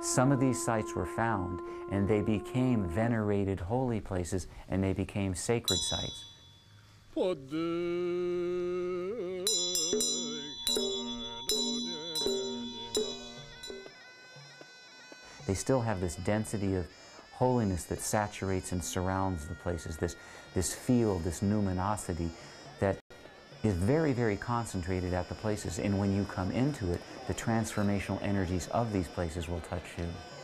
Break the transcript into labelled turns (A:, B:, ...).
A: Some of these sites were found, and they became venerated holy places, and they became sacred sites. They still have this density of holiness that saturates and surrounds the places, this field, this numinosity that is very, very concentrated at the places. And when you come into it, the transformational energies of these places will touch you.